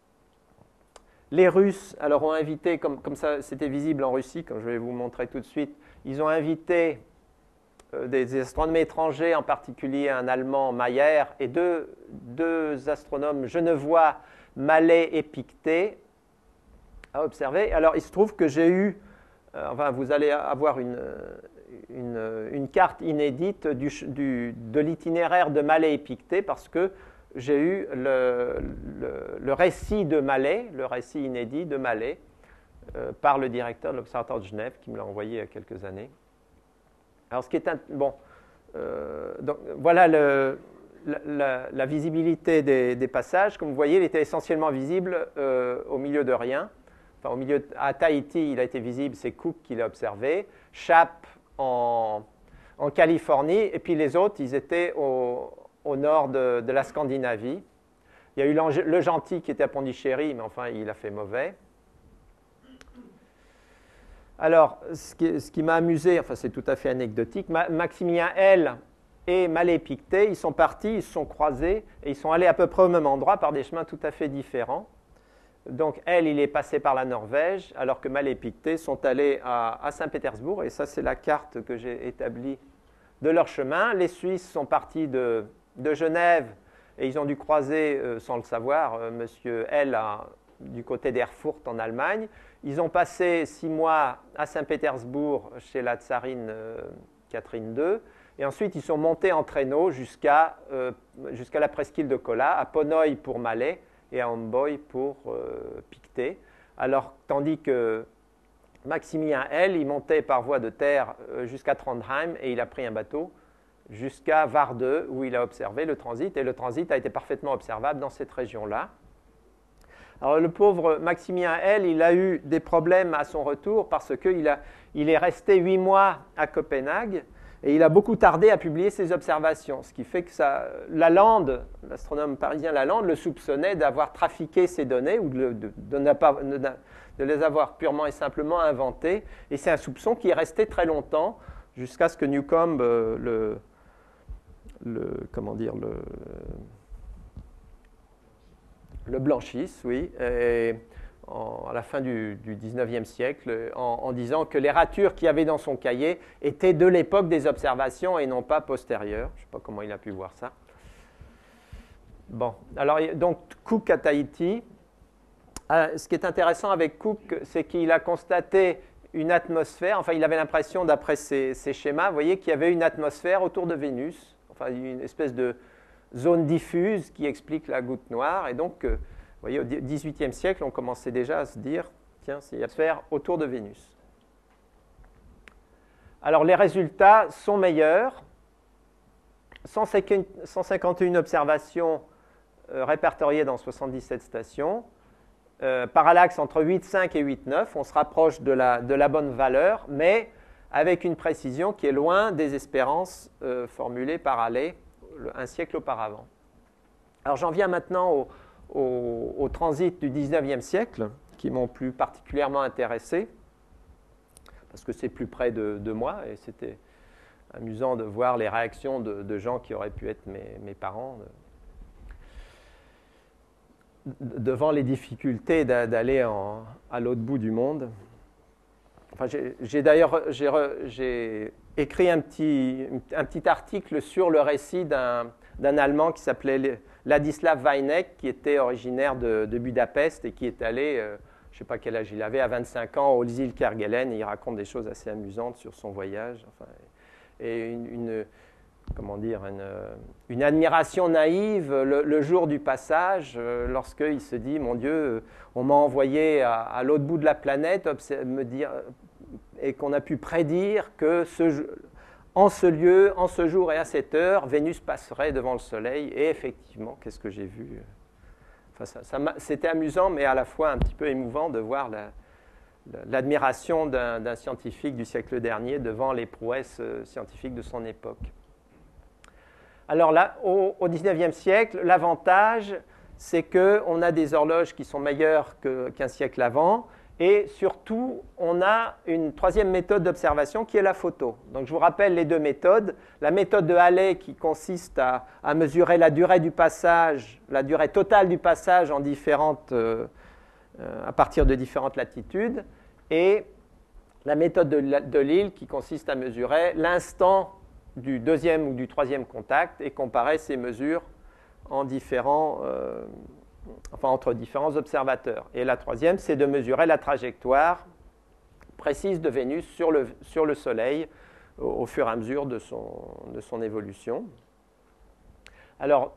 Les Russes, alors, ont invité, comme ça c'était visible en Russie, comme je vais vous montrer tout de suite, ils ont invité des astronomes étrangers, en particulier un Allemand, Mayer, et deux astronomes genevois, Mallet et Pictet, à observer. Alors, il se trouve que j'ai eu enfin, vous allez avoir une carte inédite de l'itinéraire de Mallet et Pictet, parce que j'ai eu le récit de Mallet, le récit inédit de Mallet, par le directeur de l'Observatoire de Genève, qui me l'a envoyé il y a quelques années. Alors, ce qui est donc, voilà la visibilité des passages. Comme vous voyez, il était essentiellement visible au milieu de rien. Enfin, à Tahiti, il a été visible, c'est Cook qui l'a observé. Chappe en Californie, et puis les autres, ils étaient au nord de la Scandinavie. Il y a eu le Gentil qui était à Pondichéry, mais enfin, il a fait mauvais. Alors, ce qui m'a amusé, enfin c'est tout à fait anecdotique, Maximilien L et Mallet Pictet, ils sont partis, ils se sont croisés, et ils sont allés à peu près au même endroit par des chemins tout à fait différents. Donc, L, il est passé par la Norvège, alors que Mallet et Pictet sont allés à Saint-Pétersbourg, et ça c'est la carte que j'ai établie de leur chemin. Les Suisses sont partis de Genève, et ils ont dû croiser, sans le savoir, monsieur L du côté d'Erfurt en Allemagne. Ils ont passé 6 mois à Saint-Pétersbourg chez la tsarine Catherine II, et ensuite ils sont montés en traîneau jusqu'à la presqu'île de Kola, à Ponoï pour Mallet et à Amboy pour Pictet. Alors, tandis que Maximilien L, il montait par voie de terre jusqu'à Trondheim, et il a pris un bateau jusqu'à Vardø, où il a observé le transit, et le transit a été parfaitement observable dans cette région-là. Alors, le pauvre Maximilien L, il a eu des problèmes à son retour parce qu'il est resté 8 mois à Copenhague, et il a beaucoup tardé à publier ses observations, ce qui fait que Lalande, l'astronome parisien Lalande, le soupçonnait d'avoir trafiqué ces données ou de les avoir purement et simplement inventées. Et c'est un soupçon qui est resté très longtemps, jusqu'à ce que Newcomb le blanchisse, oui, à la fin du XIXe siècle, en disant que les ratures qu'il y avait dans son cahier étaient de l'époque des observations et non pas postérieures. Je ne sais pas comment il a pu voir ça. Bon, alors, donc, Cook à Tahiti. Ce qui est intéressant avec Cook, c'est qu'il a constaté une atmosphère, enfin, il avait l'impression, d'après ses schémas, vous voyez, qu'il y avait une atmosphère autour de Vénus, enfin, une espèce de zone diffuse qui explique la goutte noire, et donc, vous voyez, au XVIIIe siècle, on commençait déjà à se dire, tiens, c'est une atmosphère autour de Vénus. Alors, les résultats sont meilleurs. 151 observations répertoriées dans 77 stations. Parallaxe entre 8,5 et 8,9. On se rapproche de la bonne valeur, mais avec une précision qui est loin des espérances formulées par Halley un siècle auparavant. Alors, j'en viens maintenant au transit du XIXe siècle, qui m'ont plus particulièrement intéressé, parce que c'est plus près de moi, et c'était amusant de voir les réactions de gens qui auraient pu être mes parents, devant les difficultés d'aller à l'autre bout du monde. Enfin, j'ai écrit un petit article sur le récit d'un Allemand qui s'appelait Ladislav Weineck, qui était originaire de Budapest et qui est allé, je ne sais pas quel âge il avait, à 25 ans, aux îles Kerguelen, et il raconte des choses assez amusantes sur son voyage. Enfin, et une admiration naïve le jour du passage, lorsqu'il se dit, mon Dieu, on m'a envoyé à l'autre bout de la planète me dire, et qu'on a pu prédire que en ce lieu, en ce jour et à cette heure, Vénus passerait devant le Soleil. Et effectivement, qu'est-ce que j'ai vu? Enfin, c'était amusant, mais à la fois un petit peu émouvant de voir l'admiration d'un scientifique du siècle dernier devant les prouesses scientifiques de son époque. Alors là, au XIXe siècle, l'avantage, c'est qu'on a des horloges qui sont meilleures qu'un siècle avant, et surtout, on a une troisième méthode d'observation qui est la photo. Donc, je vous rappelle les deux méthodes. La méthode de Halley qui consiste à mesurer la durée du passage, la durée totale du passage à partir de différentes latitudes, et la méthode de Lisle qui consiste à mesurer l'instant du deuxième ou du troisième contact et comparer ces mesures entre différents observateurs. Et la troisième, c'est de mesurer la trajectoire précise de Vénus sur le Soleil au fur et à mesure de son évolution. Alors,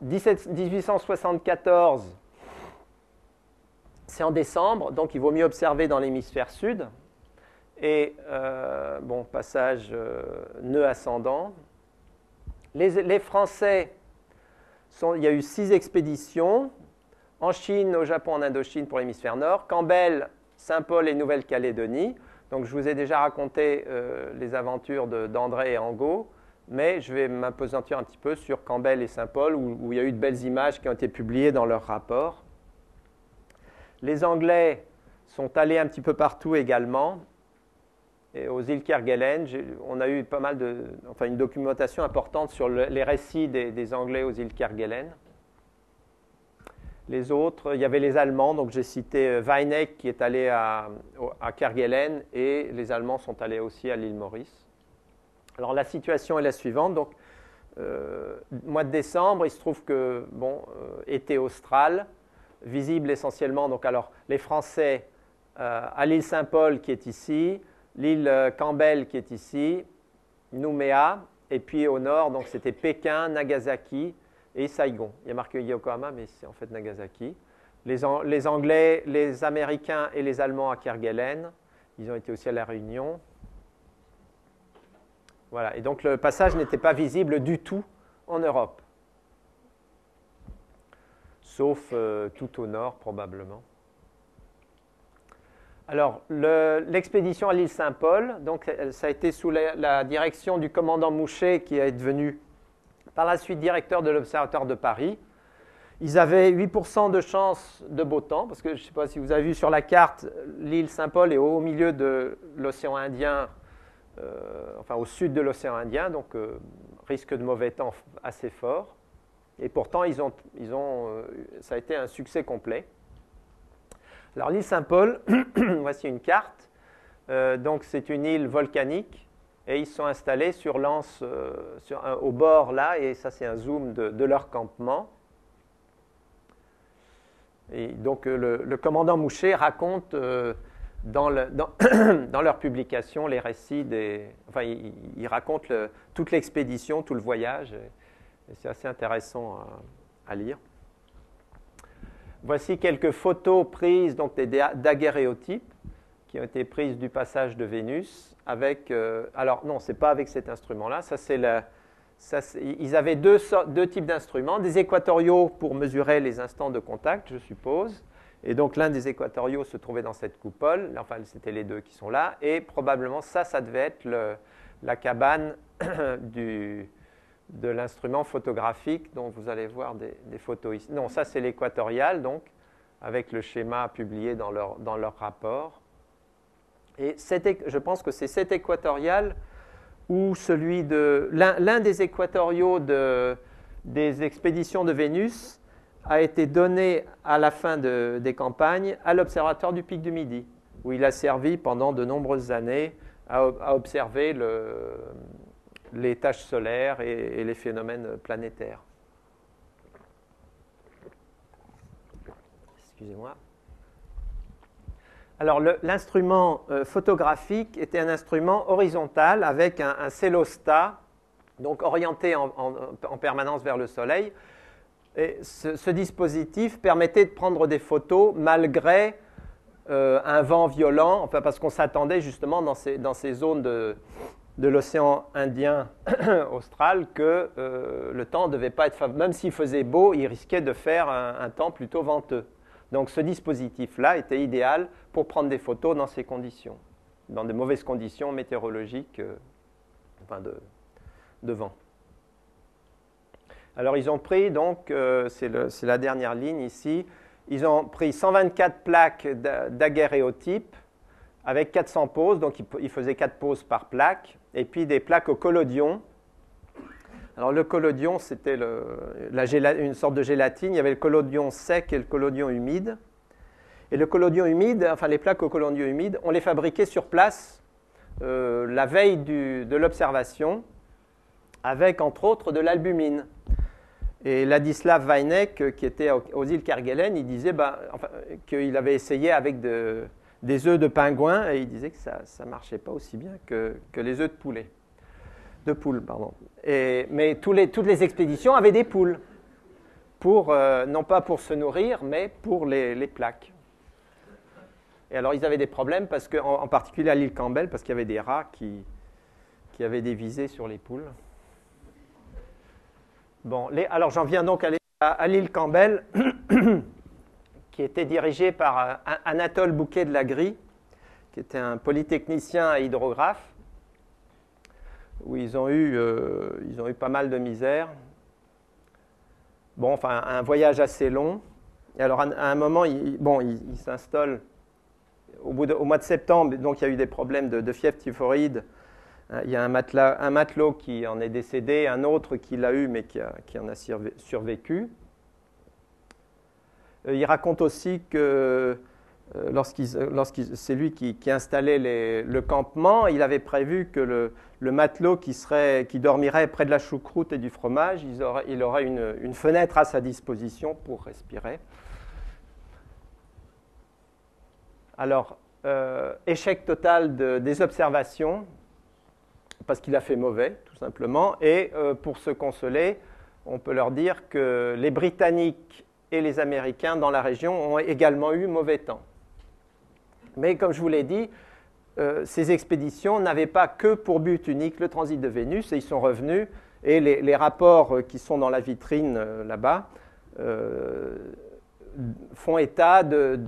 1874, c'est en décembre, donc il vaut mieux observer dans l'hémisphère sud. Et, passage nœud ascendant. Les Français, il y a eu 6 expéditions, en Chine, au Japon, en Indochine pour l'hémisphère nord, Campbell, Saint-Paul et Nouvelle-Calédonie. Donc je vous ai déjà raconté les aventures d'André et Angot, mais je vais m'appesantir un petit peu sur Campbell et Saint-Paul, où il y a eu de belles images qui ont été publiées dans leur rapport. Les Anglais sont allés un petit peu partout également. Et aux îles Kerguelen, on a eu une documentation importante sur les récits des Anglais aux îles Kerguelen. Les autres, il y avait les Allemands, donc j'ai cité Weineck qui est allé à Kerguelen, et les Allemands sont allés aussi à l'île Maurice. Alors la situation est la suivante. Donc, mois de décembre, il se trouve que, été austral, visible essentiellement, donc alors les Français à l'île Saint-Paul qui est ici, l'île Campbell qui est ici, Nouméa, et puis au nord, donc c'était Pékin, Nagasaki et Saigon. Il y a marqué Yokohama, mais c'est en fait Nagasaki. Les Anglais, les Américains et les Allemands à Kerguelen, ils ont été aussi à La Réunion. Voilà, et donc le passage n'était pas visible du tout en Europe, sauf tout au nord probablement. Alors, l'expédition à l'île Saint-Paul, donc, ça a été sous la direction du commandant Mouchet, qui est devenu par la suite directeur de l'Observatoire de Paris. Ils avaient 8% de chance de beau temps, parce que je ne sais pas si vous avez vu sur la carte, l'île Saint-Paul est au milieu de l'océan Indien, au sud de l'océan Indien, donc risque de mauvais temps assez fort. Et pourtant, ça a été un succès complet. Alors l'île Saint-Paul, voici une carte. Donc c'est une île volcanique et ils sont installés sur l'anse, au bord là, et ça c'est un zoom de leur campement. Et donc le commandant Mouchet raconte dans leur publication les récits il raconte toute l'expédition, tout le voyage, et c'est assez intéressant à lire. Voici quelques photos prises, donc des daguerréotypes qui ont été prises du passage de Vénus avec... alors non, ce n'est pas avec cet instrument-là. Ils avaient deux types d'instruments, des équatoriaux pour mesurer les instants de contact, je suppose. Et donc l'un des équatoriaux se trouvait dans cette coupole. Enfin, c'était les deux qui sont là. Et probablement ça devait être la cabane de l'instrument photographique dont vous allez voir des photos ici. Non, ça c'est l'équatorial, donc, avec le schéma publié dans leur rapport. Et je pense que c'est cet équatorial ou l'un des équatoriaux des expéditions de Vénus a été donné à la fin des campagnes à l'Observatoire du Pic du Midi, où il a servi pendant de nombreuses années à observer les taches solaires et les phénomènes planétaires. Excusez-moi. Alors, l'instrument photographique était un instrument horizontal avec un célostat, donc orienté en permanence vers le Soleil. Et ce dispositif permettait de prendre des photos malgré un vent violent, parce qu'on s'attendait justement dans ces zones de l'océan Indien austral que le temps ne devait pas être favorable. Même s'il faisait beau, il risquait de faire un temps plutôt venteux. Donc ce dispositif-là était idéal pour prendre des photos dans ces conditions, dans de mauvaises conditions météorologiques de vent. Alors ils ont pris, donc, c'est la dernière ligne ici, ils ont pris 124 plaques daguerréotypes avec 400 poses, donc ils faisaient 4 poses par plaque, et puis des plaques au collodion. Alors le collodion, c'était une sorte de gélatine. Il y avait le collodion sec et le collodion humide. Et le collodion humide, les plaques au collodion humide, on les fabriquait sur place la veille de l'observation, avec entre autres de l'albumine. Et Ladislav Weineck, qui était aux îles Kerguelen, il disait qu'il avait essayé avec des œufs de pingouin, et il disait que ça ne marchait pas aussi bien que les œufs de poulet. De poules, pardon. Mais toutes les expéditions avaient des poules, non pas pour se nourrir, mais pour les plaques. Et alors, ils avaient des problèmes, parce que, en particulier à l'île Campbell, parce qu'il y avait des rats qui avaient des visées sur les poules. Bon, alors j'en viens donc à l'île Campbell, qui était dirigée par Anatole Bouquet de Lagris, qui était un polytechnicien et hydrographe, où ils ont eu pas mal de misère. Bon, enfin, un voyage assez long. Et alors, à un moment, il s'installe au mois de septembre, donc il y a eu des problèmes de fièvre typhoïde. Il y a un matelot qui en est décédé, un autre qui l'a eu, mais qui en a survécu. Il raconte aussi que c'est lui qui installait le campement, il avait prévu que le matelot qui dormirait près de la choucroute et du fromage, il aurait une fenêtre à sa disposition pour respirer. Alors, échec total des observations, parce qu'il a fait mauvais, tout simplement, et pour se consoler, on peut leur dire que les Britanniques et les Américains dans la région ont également eu mauvais temps. Mais comme je vous l'ai dit, ces expéditions n'avaient pas que pour but unique le transit de Vénus, et ils sont revenus, et les rapports qui sont dans la vitrine là-bas font état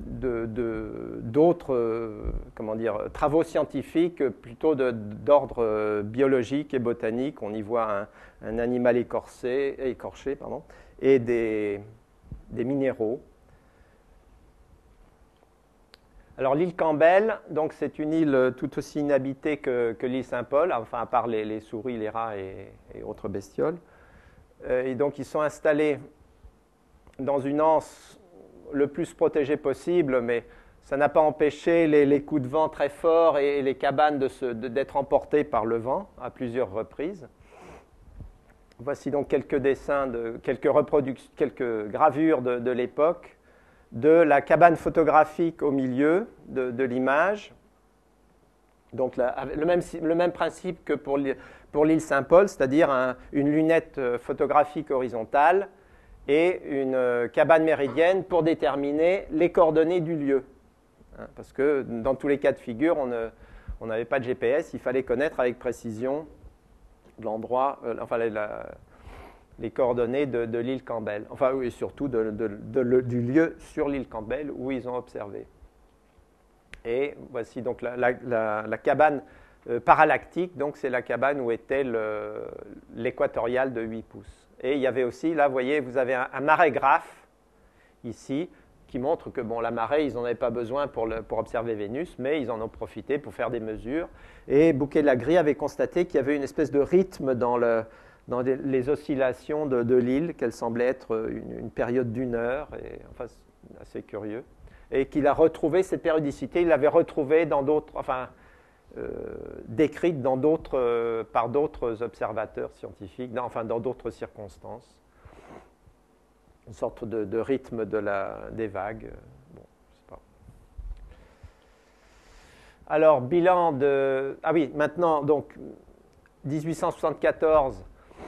d'autres travaux scientifiques, plutôt d'ordre biologique et botanique. On y voit un animal écorché, et des minéraux. Alors l'île Campbell, donc c'est une île tout aussi inhabitée que l'île Saint-Paul, enfin à part les souris, les rats et autres bestioles. Et donc ils sont installés dans une anse le plus protégée possible, mais ça n'a pas empêché les coups de vent très forts et les cabanes d'être emportées par le vent à plusieurs reprises. Voici donc quelques dessins, quelques gravures de l'époque, de la cabane photographique au milieu de l'image. Donc le même principe que pour l'île Saint-Paul, c'est-à-dire une lunette photographique horizontale et une cabane méridienne pour déterminer les coordonnées du lieu. Parce que dans tous les cas de figure, on n'avait pas de GPS, il fallait connaître avec précision l'endroit, les coordonnées de l'île Campbell, enfin oui, surtout du lieu sur l'île Campbell où ils ont observé. Et voici donc la cabane parallactique, donc c'est la cabane où était l'équatorial de 8 pouces. Et il y avait aussi, là vous voyez, vous avez un marégraphe ici, qui montre que la marée, ils n'en avaient pas besoin pour observer Vénus, mais ils en ont profité pour faire des mesures. Et Bouquet de Lagris avait constaté qu'il y avait une espèce de rythme dans les oscillations de l'île, qu'elle semblait être une période d'1 heure, et enfin, c'est assez curieux. Et qu'il a retrouvé cette périodicité, il l'avait retrouvée dans d'autres, décrite par d'autres observateurs scientifiques, dans d'autres circonstances. Une sorte de rythme des vagues. Bon, je sais pas. Alors, bilan de... Ah oui, maintenant, donc, 1874,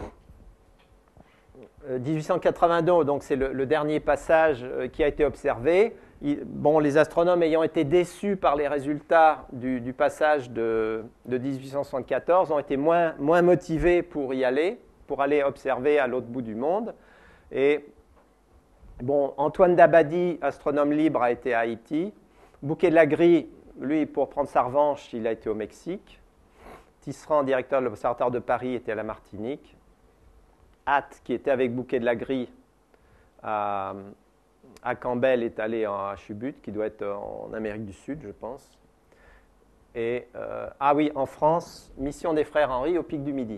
1882, donc c'est le dernier passage qui a été observé. Les astronomes ayant été déçus par les résultats du passage de 1874 ont été moins motivés pour aller observer à l'autre bout du monde. Et Antoine Dabadie, astronome libre, a été à Haïti. Bouquet de Lagris, lui, pour prendre sa revanche, il a été au Mexique. Tisserand, directeur de l'Observatoire de Paris, était à la Martinique. Hatt, qui était avec Bouquet de Lagris à Campbell, est allé à Chubut, qui doit être en Amérique du Sud, je pense. Et, en France, mission des frères Henry au Pic du Midi.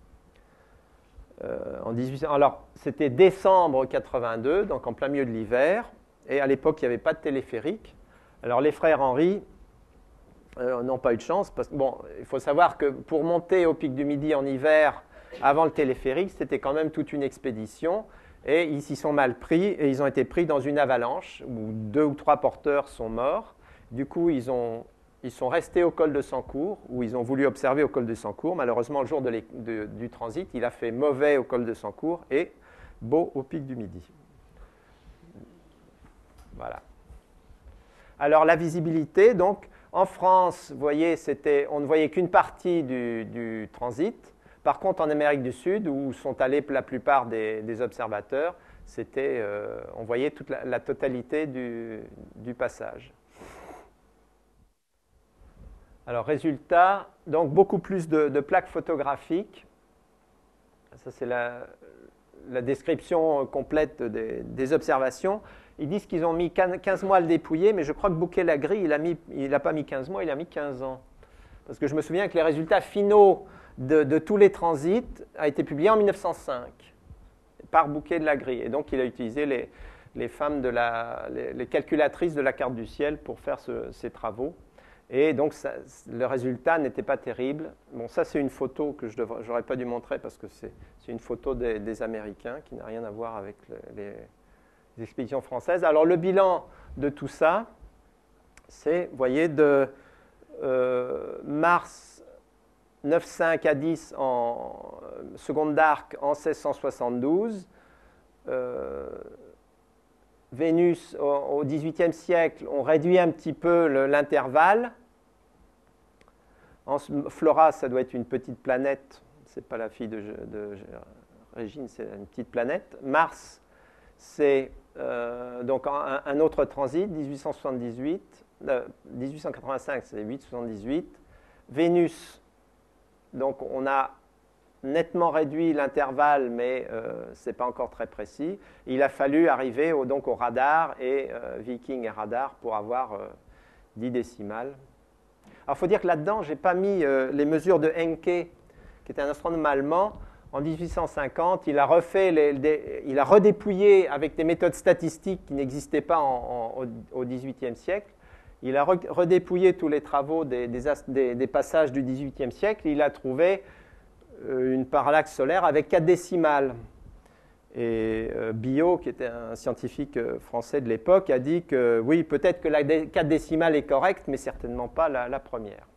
Alors, c'était décembre 82, donc en plein milieu de l'hiver, et à l'époque, il n'y avait pas de téléphérique. Alors, les frères Henry n'ont pas eu de chance, parce que, il faut savoir que pour monter au Pic du Midi en hiver, avant le téléphérique, c'était quand même toute une expédition, et ils s'y sont mal pris, et ils ont été pris dans une avalanche, où 2 ou 3 porteurs sont morts, Du coup, ils sont restés au col de Sancourt, où ils ont voulu observer au col de Sancourt. Malheureusement, le jour du transit, il a fait mauvais au col de Sancourt et beau au pic du Midi. Voilà. Alors, la visibilité, donc, en France, vous voyez, on ne voyait qu'une partie du transit. Par contre, en Amérique du Sud, où sont allés la plupart des observateurs, on voyait toute la totalité du passage. Alors, résultat, donc beaucoup plus de plaques photographiques. Ça, c'est la description complète des observations. Ils disent qu'ils ont mis 15 mois à le dépouiller, mais je crois que Bouquet-Lagris, il n'a pas mis 15 mois, il a mis 15 ans. Parce que je me souviens que les résultats finaux de tous les transits a été publié en 1905 par Bouquet-Lagris. Et donc, il a utilisé les femmes les calculatrices de la carte du ciel pour faire ces travaux. Et donc, le résultat n'était pas terrible. Bon, ça, c'est une photo que je n'aurais pas dû montrer parce que c'est une photo des Américains qui n'a rien à voir avec les expéditions françaises. Alors, le bilan de tout ça, c'est, vous voyez, de mars 9,5 à 10 en seconde d'arc en 1672. Vénus, au XVIIIe siècle, on réduit un petit peu l'intervalle. Flora, ça doit être une petite planète. Ce n'est pas la fille de Régine, c'est une petite planète. Mars, c'est donc un autre transit, 1885, c'est 8,78. Vénus, donc on a nettement réduit l'intervalle, mais ce n'est pas encore très précis. Il a fallu arriver donc au radar, et Viking et radar, pour avoir 10 décimales. Alors, il faut dire que là-dedans, je n'ai pas mis les mesures de Encke, qui était un astronome allemand. En 1850, il a redépouillé avec des méthodes statistiques qui n'existaient pas au XVIIIe siècle. Il a redépouillé tous les travaux des passages du XVIIIe siècle. Il a trouvé une parallaxe solaire avec 4 décimales. Et Biot, qui était un scientifique français de l'époque, a dit que oui, peut-être que la 4 décimales est correcte, mais certainement pas la première.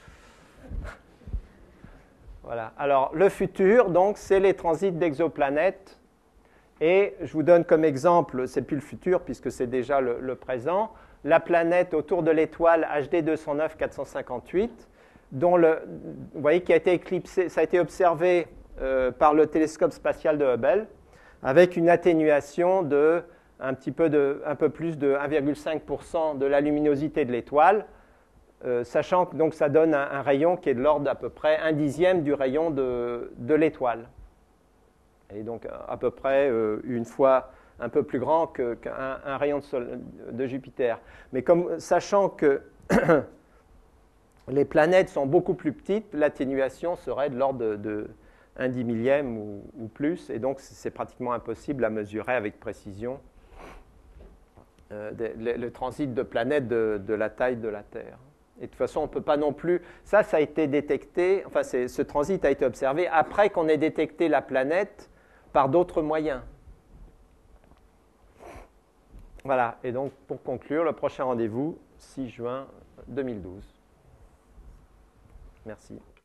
Voilà. Alors, le futur, donc, c'est les transits d'exoplanètes. Et je vous donne comme exemple, c'est plus le futur puisque c'est déjà le présent, la planète autour de l'étoile HD 209 458, dont vous voyez, qui a été éclipsé, ça a été observé par le télescope spatial de Hubble, avec une atténuation un peu plus de 1,5% de la luminosité de l'étoile, sachant que donc, ça donne un rayon qui est de l'ordre d'à peu près 1/10 du rayon de l'étoile. Et donc à peu près une fois un peu plus grand qu'un rayon de Jupiter. Mais sachant que les planètes sont beaucoup plus petites, l'atténuation serait de l'ordre de 1/10 millième ou plus, et donc c'est pratiquement impossible à mesurer avec précision le transit de planètes de la taille de la Terre. Et de toute façon, on ne peut pas non plus... Ça a été détecté, enfin ce transit a été observé après qu'on ait détecté la planète par d'autres moyens. Voilà, et donc pour conclure, le prochain rendez-vous, 6 juin 2012. Merci.